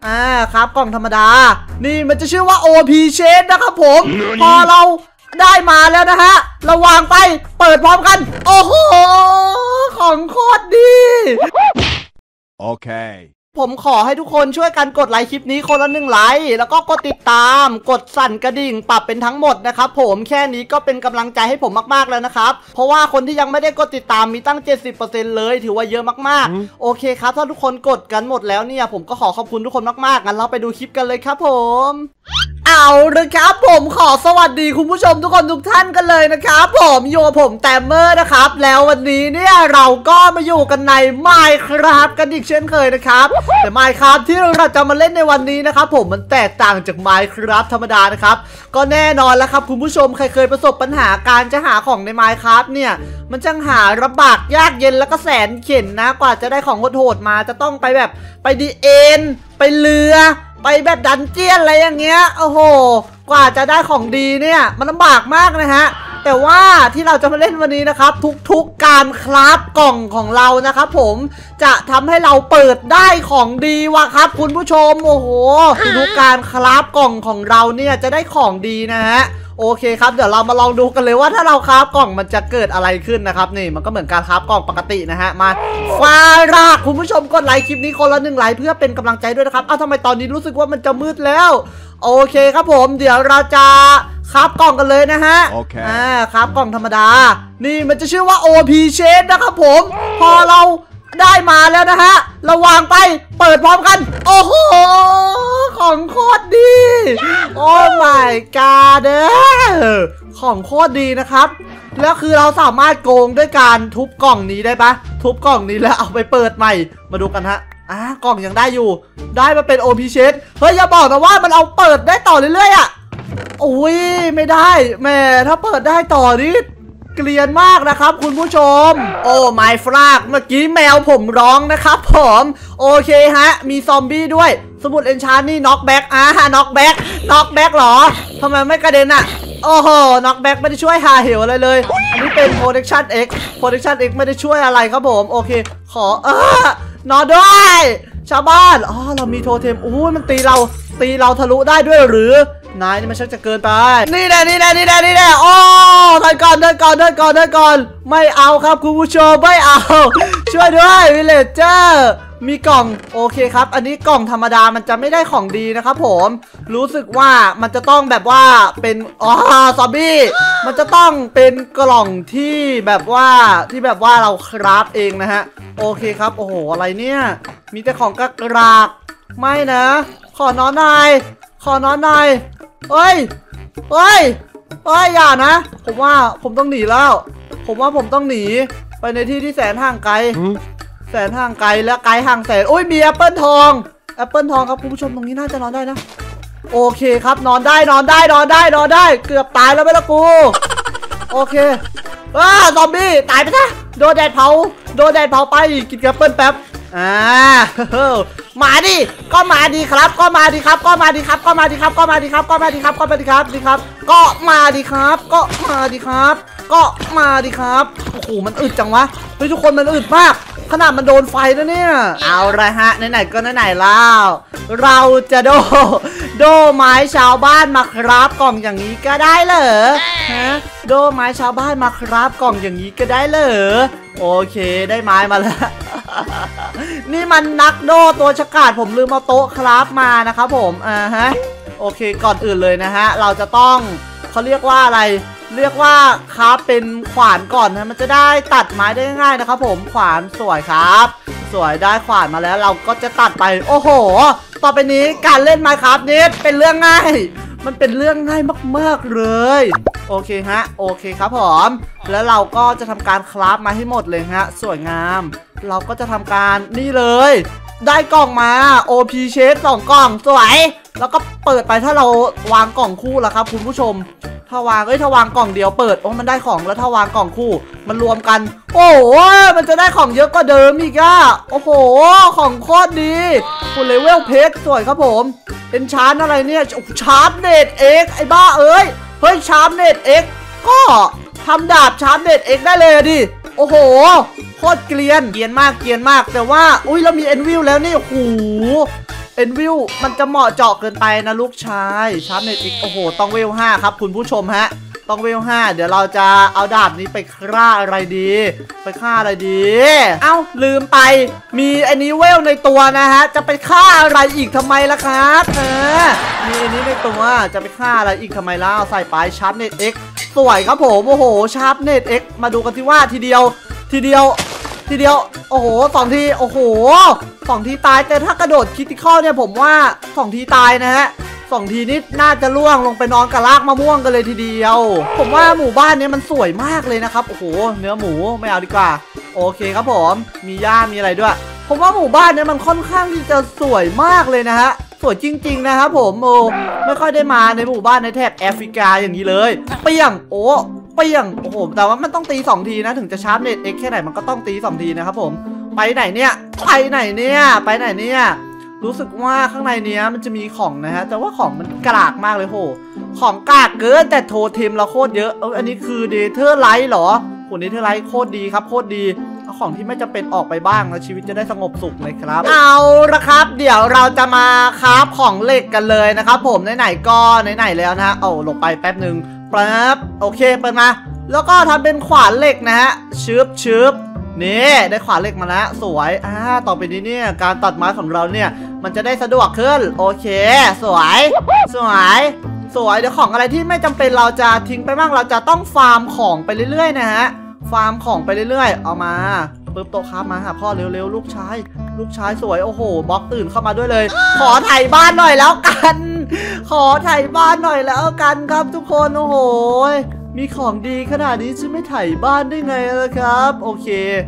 ครับกล่องธรรมดานี่มันจะชื่อว่า OP Chest นะครับผมพอเราได้มาแล้วนะฮะเราวางไปเปิดพร้อมกันโอ้โหของโคตรดีโอเคผมขอให้ทุกคนช่วยกันกดไลค์คลิปนี้คนละ1ไลค์แล้วก็กดติดตามกดสั่นกระดิ่งปรับเป็นทั้งหมดนะครับผมแค่นี้ก็เป็นกำลังใจให้ผมมากๆแล้วนะครับเพราะว่าคนที่ยังไม่ได้กดติดตามมีตั้ง 70% เลยถือว่าเยอะมากๆโอเคครับถ้าทุกคนกดกันหมดแล้วเนี่ยผมก็ขอขอบคุณทุกคนมากๆงั้นเราไปดูคลิปกันเลยครับผมเอาเลยครับผมขอสวัสดีคุณผู้ชมทุกคนทุกท่านกันเลยนะครับผมโยผมแตมเมอร์นะครับแล้ววันนี้เนี่ยเราก็มาอยู่กันใน Minecraft กันอีกเช่นเคยนะครับแต่ Minecraft ที่เราจะมาเล่นในวันนี้นะครับผมมันแตกต่างจาก Minecraft ธรรมดานะครับก็แน่นอนแล้วครับคุณผู้ชมใครเคยประสบปัญหาการจะหาของใน Minecraft เนี่ยมันช่างหาลำบากยากเย็นแล้วก็แสนเข็ญนะกว่าจะได้ของโหดๆมาจะต้องไปแบบไปดีเอ็นไปเรือไปแบบดันเจี้ยนอะไรอย่างเงี้ยโอ้โหกว่าจะได้ของดีเนี่ยมันลำบากมากนะฮะแต่ว่าที่เราจะมาเล่นวันนี้นะครับทุกๆการคราฟกล่องของเรานะครับผมจะทำให้เราเปิดได้ของดีว่ะครับคุณผู้ชมโอ้โหทุกการคราฟกล่องของเราเนี่ยจะได้ของดีนะฮะโอเคครับเดี๋ยวเรามาลองดูกันเลยว่าถ้าเราคราฟกล่องมันจะเกิดอะไรขึ้นนะครับนี่มันก็เหมือนการคราฟกล่องปกตินะฮะมาฟารากคุณผู้ชมกดไลค์คลิปนี้คนละ1ไลค์เพื่อเป็นกำลังใจด้วยนะครับทำไมตอนนี้รู้สึกว่ามันจะมืดแล้วโอเคครับผมเดี๋ยวเราจะคราฟกล่องกันเลยนะฮะโอเคคราฟกล่องธรรมดานี่มันจะชื่อว่า OP Chest นะครับผมพอเราได้มาแล้วนะฮะเราวางไปเปิดพร้อมกันโอ้โหของโคตรดีโอ้ my god เด้อของโคตรดีนะครับแล้วคือเราสามารถโกงด้วยการทุบกล่องนี้ได้ปะทุบกล่องนี้แล้วเอาไปเปิดใหม่มาดูกันฮะกล่องยังได้อยู่ได้มาเป็น OP Chest เฮ้ยอย่าบอกนะว่ามันเอาเปิดได้ต่อเรื่อยๆอ่ะโอ้ยไม่ได้แม่ถ้าเปิดได้ต่อนี่เกลียนมากนะครับคุณผู้ชมโอ้ไมฟลากเมื่อกี้แมวผมร้องนะครับผมโอเคฮะมีซอมบี้ด้วยสมุดเอนชานนี่น็อกแบ็กน็อกแบ็กหรอทำไมไม่กระเด็นอ่ะโอ้โหน็อกแบ็กไม่ได้ช่วยหาเหวอะไรเลยอันนี้เป็น Protection X ไม่ได้ช่วยอะไรครับผมโอเคขอนอนด้วยชาวบ้านเรามีโทเทมมันตีเราทะลุได้ด้วยหรือนายนี่มันชักจะเกินไปนี่แน่โอ้เดินก่อนไม่เอาครับคุณผู้ชมไม่เอาช่วยด้วยวิลเลจเจอร์มีกล่องโอเคครับอันนี้กล่องธรรมดามันจะไม่ได้ของดีนะครับผมรู้สึกว่ามันจะต้องแบบว่าเป็นซอมบี้มันจะต้องเป็นกล่องที่แบบว่าเราคราฟเองนะฮะโอเคครับโอ้โหอะไรเนี่ยมีแต่ของกรากไม่นะขอนอนหน่อยเฮ้ยอย่านะผมว่าผมต้องหนีแล้วผมต้องหนีไปในที่ที่แสนห่างไกลและไกลห่างแสนโอ้ยมีแอปเปิลทองครับคุณผู้ชมตรงนี้น่าจะนอนได้นะโอเคครับนอนได้เกือบตายแล้วไม่ละกูโอเคซอมบี้ตายไปซะโดนแดดเผาไปกินแอปเปิลแป๊บมาดิก็มาดีครับโอ้โหมันอึดจังวะเฮ้ยทุกคนมันอึดมากขนาดมันโดนไฟนะเนี่ยเอาละฮะไหนๆก็ไหนๆแล้วเราจะโดไม้ชาวบ้านมาคราฟกล่องอย่างนี้ก็ได้เหรอฮะโดไม้ชาวบ้านมาคราฟกล่องอย่างนี้ก็ได้เหรอโอเคได้ไม้มาแล้วนี่มันนักโดตัวฉกาจผมลืมเอาโต๊ะคราฟมานะครับผมโอเคก่อนอื่นเลยนะฮะเราจะต้องเขาเรียกว่าอะไรเรียกว่าคราฟเป็นขวานก่อนนะมันจะได้ตัดไม้ได้ง่ายนะครับผมขวานสวยครับสวยได้ขวานมาแล้วเราก็จะตัดไปโอ้โหต่อไปนี้การเล่น Minecraft นี้เป็นเรื่องง่ายมันเป็นเรื่องง่ายมากๆเลยโอเคฮะโอเคครับผมแล้วเราก็จะทำการคราฟมาให้หมดเลยฮะสวยงามเราก็จะทำการนี่เลยได้กล่องมา OP Chest 2 กล่องสวยแล้วก็เปิดไปถ้าเราวางกล่องคู่แล้วครับคุณผู้ชมถ้าวางกล่องเดียวเปิดมันได้ของแล้วถ้าวางกล่องคู่มันรวมกันโอ้โหมันจะได้ของเยอะกว่าเดิมอีกอะโอ้โหของโคตรดีคุณเลเวลเพชรสวยครับผมเป็นชาร์จอะไรเนี่ยชาร์จเน็ตเอ็กไอ้บ้าเฮ้ยชาร์จเน็ตเอ็กก็ทำดาบชาร์จเน็ตเอ็กได้เลยดิโอ้โหโคตรเกลียนมากแต่ว่าอุ้ยเรามีเอ็นวิลแล้วนี่โอ้โหเอ็นวิวมันจะเหมาะเจาะเกินไปนะลูกชายชาร์ปเน็ตอีกโอ้โหต้องเวล5ครับคุณผู้ชมฮะต้องเวล5เดี๋ยวเราจะเอาดาบนี้ไปฆ่าอะไรดีไปฆ่าอะไรดีเอ้าลืมไปมีไอ้นี้เวลในตัวนะฮะจะไปฆ่าอะไรอีกทำไมล่ะครับมีไอ้นี้ในตัวจะไปฆ่าอะไรอีกทำไมล่ะใส่ไปชาร์ปเน็ต X สวยครับผมโอ้โหชาร์ปเน็ต X มาดูกันที่ว่าทีเดียวโอ้โห2 ทีโอ้โห2 ทีตายแต่ถ้ากระโดดคริติคอลเนี่ยผมว่า2 ทีตายนะฮะ2 ทีนี้น่าจะล่วงลงไปนอนกับรากมะม่วงกันเลยทีเดียวผมว่าหมู่บ้านนี้มันสวยมากเลยนะครับโอ้โหเนื้อหมูไม่เอาดีกว่าโอเคครับผมมีหญ้ามีอะไรด้วยผมว่าหมู่บ้านนี้มันค่อนข้างที่จะสวยมากเลยนะฮะสวยจริงๆนะครับผมโอ้ไม่ค่อยได้มาในหมู่บ้านในแถบแอฟริกาอย่างนี้เลยเปี้ยงโอ้เปี้ยงโอ้โหแต่ว่ามันต้องตี2 ทีนะถึงจะชาร์ปเน็ต X แค่ไหนมันก็ต้องตี2 ทีนะครับผมไปไหนเนี่ยรู้สึกว่าข้างในเนี้ยมันจะมีของนะฮะแต่ว่าของมันกากมากเลยโหของกากเกินแต่โทเทมเราโคตรเยอะอันนี้คือเดเธอร์ไลท์เหรอหุ่นเดเธอร์ไลท์โคตรดีครับโคตรดีเอาของที่ไม่จำเป็นออกไปบ้างแล้วชีวิตจะได้สงบสุขเลยครับเอาละครับเดี๋ยวเราจะมาคราฟของเหล็กกันเลยนะครับผมไหนๆก็ไหนๆแล้วนะฮะเอาลงไปแป๊บหนึ่งปั๊บโอเคเปิดมาแล้วก็ทำเป็นขวานเหล็กนะฮะชึบนี่ได้ขวานเหล็กมาแล้วสวยต่อไปนี้เนี่ยการตัดไม้ของเราเนี่ยมันจะได้สะดวกขึ้นโอเคสวยเดี๋ยวของอะไรที่ไม่จำเป็นเราจะทิ้งไปบ้างเราจะต้องฟาร์มของไปเรื่อยๆนะฮะฟาร์มของไปเรื่อยๆเอามาปึ๊บโต๊ะครับมาหาพ่อเร็วๆลูกชายสวยโอ้โหบล็อกตื่นเข้ามาด้วยเลยขอไถ่บ้านหน่อยแล้วกันครับทุกคนโอ้โหมีของดีขนาดนี้จะไม่ไถ่บ้านได้ไงล่ะครับโอเค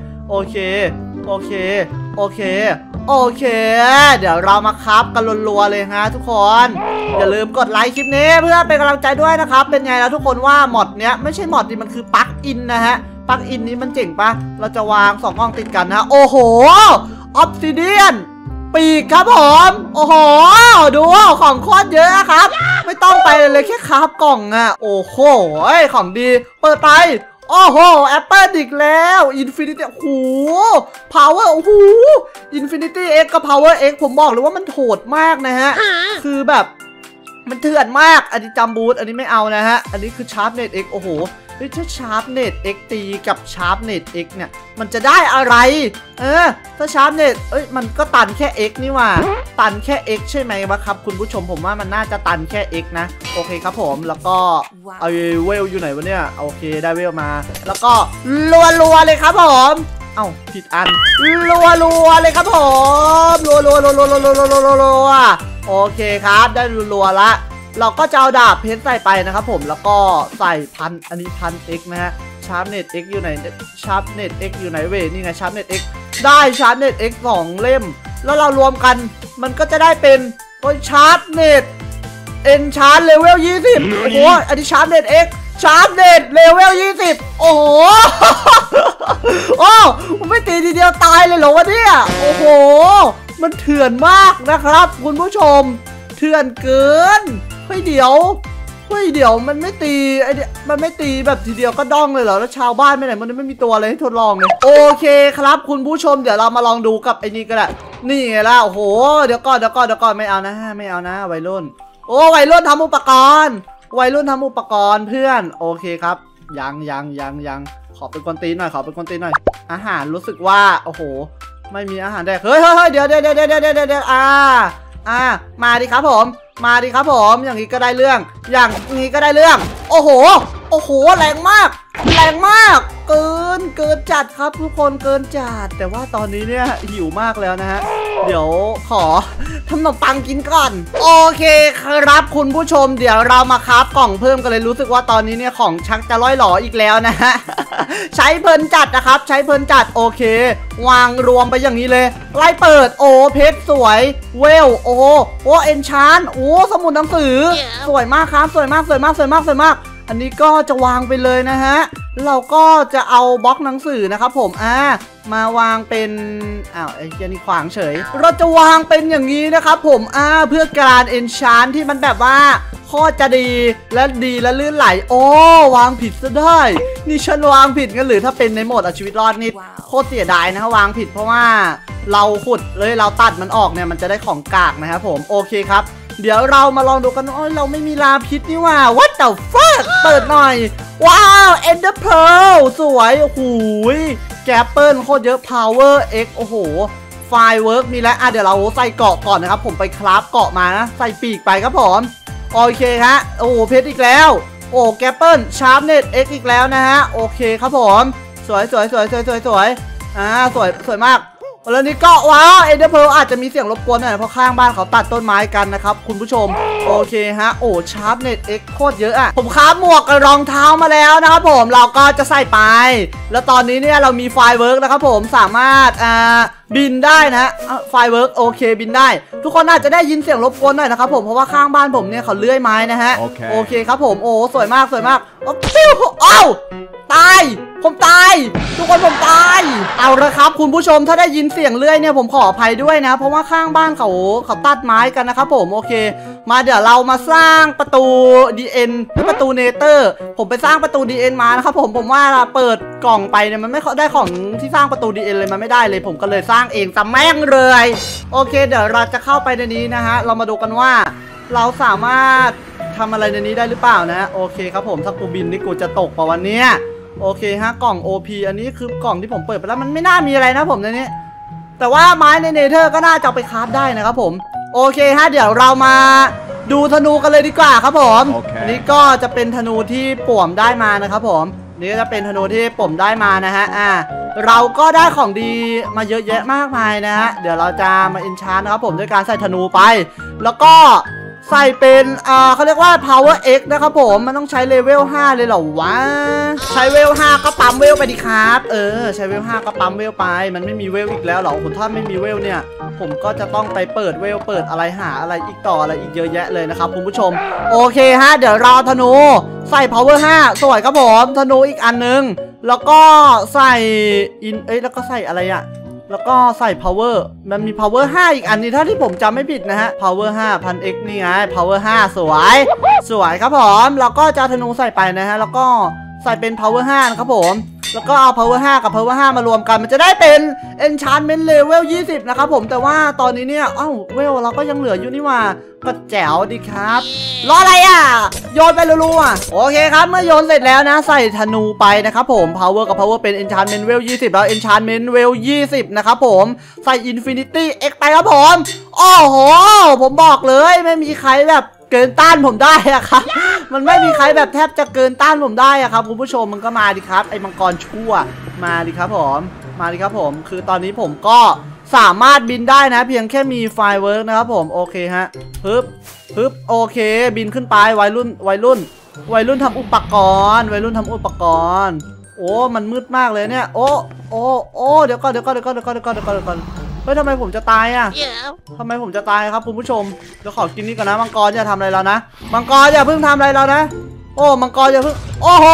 เดี๋ยวเรามาครับกันรัวๆเลยฮะทุกคนอย่าลืมกดไลค์คลิปนี้เพื่อเป็นกำลังใจด้วยนะครับเป็นไงแล้วทุกคนว่าหมดเนี้ยไม่ใช่หมดดิมันคือปลั๊กอินนะฮะปลั๊กอินนี้มันเจ๋งปะเราจะวาง2 กล้องติดกันนะโอ้โหออฟซิเดียนปีกครับผมโอ้โหดูของโคตรเยอะครับไม่ต้องไปเลยแค่คราฟกล่องอะโอ้โหของดีเปิดไปโอ้โหแอปเปิลอีกแล้วอินฟินิตี้โอ้โหพาวเวอร์โอ้โหอินฟินิตี้ X กับพาวเวอร์ X ผมบอกเลยว่ามันโหดมากนะฮะคือแบบมันเถื่อนมากอันนี้จัมบูทอันนี้ไม่เอานะฮะอันนี้คือชาร์ปเน็ต X โอ้โหถ้าชาร์ปเน็ต X ตีกับชาร์ปเน็ต X เนี่ยมันจะได้อะไรถ้าชาร์ปเน็ตมันก็ตันแค่ X นี่ว่าตันแค่ X ใช่ไหมวะครับคุณผู้ชมผมว่ามันน่าจะตันแค่ X นะโอเคครับผมแล้วก็เอาเวลอยู่ไหนวะเนี่ยโอเคได้เวลมาแล้วก็รัวเลยครับผมเอ้าผิดอันรัวเลยครับผมรัวโอเคครับได้รัวละเราก็จะเอาดาบเพชรใส่ไปนะครับผมแล้วก็ใส่อันนี้1,000 X นะฮะชาร์ปเน็ต X อยู่ไหนชาร์ปเน็ต X อยู่ไหนเว้ยนี่ไงชาร์ปเน็ต X ได้ชาร์ปเน็ต X 2 เล่มแล้วเรารวมกันมันก็จะได้เป็นชาร์ปเน็ตเอ็นชาร์ปเลเวล20โอ้โหอันนี้ชาร์ปเน็ต X ชาร์ปเน็ตเลเวล20โอ้โหไม่ตีทีเดียวตายเลยเหรอวะเนี่ยโอ้โหมันเถื่อนมากนะครับคุณผู้ชมเถื่อนเกินเดี๋ยวมันไม่ตีมันไม่ตีแบบทีเดียวก็ด้องเลยเหรอแล้วชาวบ้านไม่ไหนมันไม่มีตัวอะไรให้ทดลองเลยโอเคครับคุณผู้ชมเดี๋ยวเรามาลองดูกับไอ้นี่ก็ได้นี่ไงล่ะโอ้โหเดี๋ยวก่อนไม่เอานะวัยรุ่นวัยรุ่นทำอุปกรณ์เพื่อนโอเคครับยังขอเป็นคนตีนหน่อยอาหารรู้สึกว่าโอ้โหไม่มีอาหารได้เฮ้ยเดี๋ยวมาดิครับผมอย่างนี้ก็ได้เรื่องโอ้โหแรงมากเกินจัดครับทุกคนเกินจัดแต่ว่าตอนนี้เนี่ยหิวมากแล้วนะฮะเดี๋ยวขอทำขนมปังกินก่อนโอเคครับคุณผู้ชมเดี๋ยวเรามาคราฟกล่องเพิ่มกันเลยรู้สึกว่าตอนนี้เนี่ยของชักจะล่อยหลออีกแล้วนะฮะใช้เพลินจัดนะครับโอเควางรวมไปอย่างนี้เลยไล่เปิดเพชรสวยเวลเอนชานสมุดหนังสือสวยมากครับสวยมากอันนี้ก็จะวางไปเลยนะฮะเราก็จะเอาบล็อกหนังสือนะครับผมมาวางเป็นไอ้เจ้านี่ขวางเฉยเราจะวางเป็นอย่างนี้นะครับผมเพื่อการเอนชานที่มันแบบว่าตรจะดีและลื่นไหลโอ้วางผิดซะได้นี่ฉันวางผิดกันหรือถ้าเป็นในโหมดเอาชีวิตรอดนี่โคตรเสียดายนะวางผิดเพราะว่าเราขุดเลยเราตัดมันออกเนี่ยมันจะได้ของกากนะครับผมโอเคครับเดี๋ยวเรามาลองดูกันโอ้ยเราไม่มีลาพิษนี่ว่า What the fuck เปิดหน่อยว้าว Ender Pearl สวยโอ้โหแกปเปิลโคตรเยอะ Power X โอ้โหไฟเวิร์กมีแล้วเดี๋ยวเราใส่เกาะก่อนนะครับผมไปคราฟเกาะมานะใส่ปีกไปครับผมโอเคฮะโอ้เพชรอีกแล้วโอ้แกปเปิลชาร์ปเน็ต X อีกแล้วนะฮะโอเคครับผมสวยสวยมากแล้วนี่ก็ว้าวเอ็นเดอร์เพลอาจจะมีเสียงรบกวนหน่อยเพราะข้างบ้านเขาตัดต้นไม้กันนะครับคุณผู้ชมโอเคฮะโอ้ชาร์ปเน็ต X โคตรเยอะอะผมค้าหมวกกับรองเท้ามาแล้วนะครับผมเราก็จะใส่ไปแล้วตอนนี้เนี่ยเรามีไฟเวิร์กนะครับผมสามารถบินได้นะไฟเวิร์กโอเคบินได้ทุกคนอาจจะได้ยินเสียงรบกวนหน่อยนะครับผมเพราะว่าข้างบ้านผมเนี่ยเขาเลื่อยไม้นะฮะโอเคครับผมโอ้สวยมากโอ้ปิ้วอ้าวตายผมตายทุกคนผมตายเอาละครับคุณผู้ชมถ้าได้ยินเสียงเลื่อยเนี่ยผมขออภัยด้วยนะเพราะว่าข้างบ้านเขาตัดไม้กันนะครับผมโอเคมาเดี๋ยวเรามาสร้างประตู DN ประตูเนเธอร์ผมไปสร้างประตู DN มานะครับผมว่าเปิดกล่องไปเนี่ยมันไม่ได้ของที่สร้างประตู DN เลยมันไม่ได้เลยผมก็เลยสร้างเองซะแม่งเลยโอเคเดี๋ยวเราจะเข้าไปในนี้นะฮะเรามาดูกันว่าเราสามารถทำอะไรในนี้ได้หรือเปล่านะโอเคครับผมถ้ากูบินนี่กูจะตกป่ะวันนี้โอเคฮะกล่อง OP อันนี้คือกล่องที่ผมเปิดไปแล้วมันไม่น่ามีอะไรนะผมในนี้แต่ว่าไม้ในเนเธอร์ก็น่าจะไปคราฟได้นะครับผมโอเคฮะเดี๋ยวเรามาดูธนูกันเลยดีกว่าครับผมอันนี้ก็จะเป็นธนูที่ป่วมได้มานะครับผมนี่ก็จะเป็นธนูที่ป่วมได้มานะฮะเราก็ได้ของดีมาเยอะแยะมากมายนะฮะเดี๋ยวเราจะมาเอนชานนะครับผมด้วยการใส่ธนูไปแล้วก็ใส่เป็นเขาเรียกว่า power x นะครับผมมันต้องใช้เลเวล5เลยเหรอวะใช้เวล5ก็ปั๊มเวลไปดิครับใช้เวล5ก็ปั๊มเวลไปมันไม่มีเวลอีกแล้วเหรอคุณถ้าไม่มีเวลเนี่ยผมก็จะต้องไปเปิดเวลเปิดอะไรหาอะไรอีกต่ออะไรอีกเยอะแยะเลยนะครับคุณผู้ชมโอเคฮะเดี๋ยวเราธนูใส่ power 5สวยครับผมธนูอีกอันนึงแล้วก็ใส่แล้วก็ใส่อะไรอะแล้วก็ใส่ power มันมี power 5อีกอันนี้ถ้าที่ผมจำไม่ผิดนะฮะ power 5 1000x นี่ไง power 5สวยครับผมแล้วก็จะธนูใส่ไปนะฮะแล้วก็ใส่เป็น power 5นะครับผมแล้วก็เอา power 5กับ power 5มารวมกันมันจะได้เป็น enchantment level 20นะครับผมแต่ว่าตอนนี้เนี่ยเวลเราก็ยังเหลืออยู่นี่ว่าก็แจ๋วดีครับรออะไรอ่ะโยนไปรัวๆโอเคครับเมื่อโยนเสร็จแล้วนะใส่ธนูไปนะครับผม power กับ power เป็น enchantment level 20แล้ว enchantment level 20นะครับผมใส่ infinity x ไปครับผมโอ้โหผมบอกเลยไม่มีใครแบบเกินต้านผมได้อะครับมันไม่มีใครแบบแทบจะเกินต้านผมได้อะครับคุณผู้ชมมันก็มาดิครับไอ้มังกรชั่วมาดิครับผมคือตอนนี้ผมก็สามารถบินได้นะเพียงแค่มีไฟเวิร์กนะครับผมโอเคฮะฮึบโอเคบินขึ้นไปวัยรุ่นทำอุปกรณ์โอ้มันมืดมากเลยเนี่ยโอ้เดี๋ยวก่อนเฮ้ยทำไมผมจะตายอ่ะทำไมผมจะตายครับคุณผู้ชมเดี๋ยวขอกินนี่ก่อนนะมังกรอย่าทำอะไรเรานะมังกรอย่าเพิ่งทำอะไรเรานะโอ้มังกรอย่าเพิ่งโอ้โห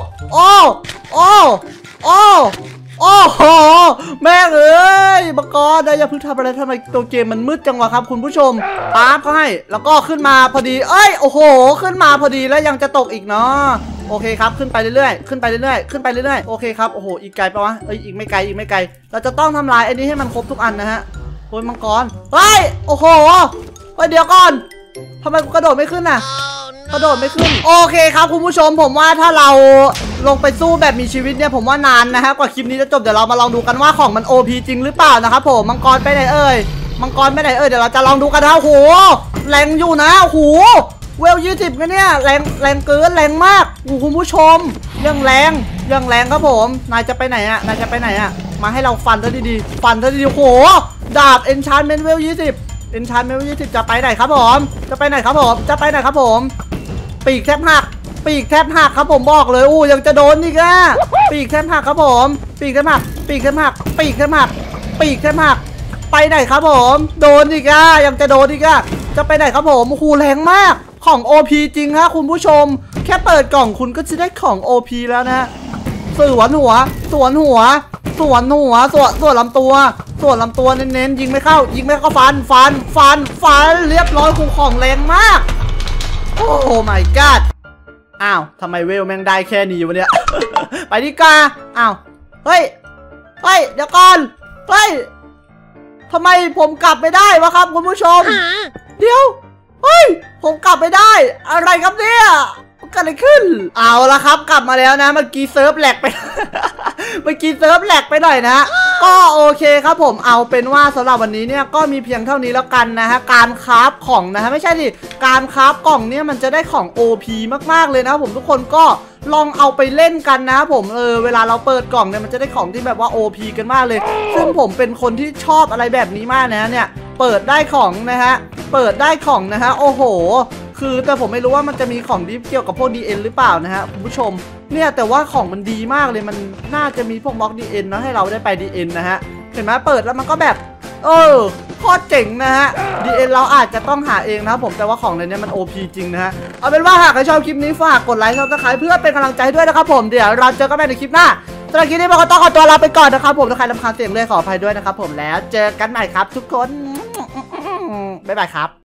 แม่เอ้ยมังกรอย่าเพิ่งทำอะไรทำไมตัวเกมมันมืดจังวะครับคุณผู้ชมปั๊บเขาให้แล้วก็ขึ้นมาพอดีโอ้โหขึ้นมาพอดีแล้วยังจะตกอีกเนาะโอเคครับขึ้นไปเรื่อยๆโอเคครับโอ้โหอีกไกลปะวะอีกไม่ไกลเราจะต้องทำลายไอ้นี้ให้มันครบทุกอันนะฮะโอ้ยมังกรโอ้โหเดี๋ยวก่อนทำไมกระโดดไม่ขึ้นน่ะกระโดดไม่ขึ้นโอเคครับคุณผู้ชมผมว่าถ้าเราลงไปสู้แบบมีชีวิตเนี่ยผมว่านานนะฮะกว่าคลิปนี้จะจบเดี๋ยวเรามาลองดูกันว่าของมัน OP จริงหรือเปล่านะครับผมมังกรไปไหนเดี๋ยวเราจะลองดูกันนะโอ้โหแรงอยู่นะโอ้โหเวล20กันเนี่ยแรงเกินแรงมากคุณผู้ชมยังแรงครับผมนายจะไปไหนอะมาให้เราฟันซะดีโอ้โหดาบ enchantment เวล20 enchantment เวล20จะไปไหนครับผมปีกแทบหักครับผมบอกเลยยังจะโดนอีกอะปีกแทบหักครับผมปีกแทบหักไปไหนครับผมโดนอีกอะยังจะโดนอีกอะจะไปไหนครับผมโอ้โหแรงมากของ OP จริงฮะคุณผู้ชมแค่เปิดกล่องคุณก็จะได้ของ OP แล้วนะสวนหัวส่วนลำตัวเน้นๆยิงไม่เข้าฟันเรียบร้อยของแรงมากโอ้ my god อ้าวทำไมเวลแม่งได้แค่นี้วะเนี่ย ไปดีกว่าอ้าวเฮ้ยเดี๋ยวก่อนเฮ้ยทำไมผมกลับไม่ได้วะครับคุณผู้ชมเดี๋ยวเฮ้ยผมกลับไม่ได้อะไรครับเนี่ยเกิดอะไรขึ้นเอาละครับกลับมาแล้วนะเมื่อกี้เซิร์ฟแหลกไป เมื่อกี้เซิร์ฟแหลกไปหน่อยนะก็โอเคครับผมเอาเป็นว่าสำหรับวันนี้เนี่ยก็มีเพียงเท่านี้แล้วกันนะฮะการคราฟของนะฮะไม่ใช่ดิการคราฟกล่องเนี่ยมันจะได้ของ OP มากๆเลยนะผมทุกคนก็ลองเอาไปเล่นกันนะผมเวลาเราเปิดกล่องเนี่ยมันจะได้ของที่แบบว่า OP กันมากเลยซึ่งผมเป็นคนที่ชอบอะไรแบบนี้มากนะเนี่ยเปิดได้ของนะฮะโอ้โหคือแต่ผมไม่รู้ว่ามันจะมีของที่เกี่ยวกับพวก DN หรือเปล่านะฮะคุณผู้ชมเนี่ยแต่ว่าของมันดีมากเลยมันน่าจะมีพวกบล็อก DN นะให้เราได้ไป DN นะฮะเห็นไหมเปิดแล้วมันก็แบบโคตรเจ๋งนะฮะ DN เราอาจจะต้องหาเองนะครับผมแต่ว่าของในนี้มัน OP จริงนะฮะเอาเป็นว่าหากใครชอบคลิปนี้ฝากกดไลค์Subscribeเพื่อเป็นกำลังใจด้วยนะครับผมเดี๋ยวเราเจอกันใหม่ในคลิปหน้าสำหรับคลิปนี้ผมก็ต้องขอตัวลาไปก่อนนะครับผมถ้าใครรำคาญเสียงเลยขออภัยด้วยนะครับผมแล้วเจอกันใหม่ครับทุกคนบ๊ายบายครับ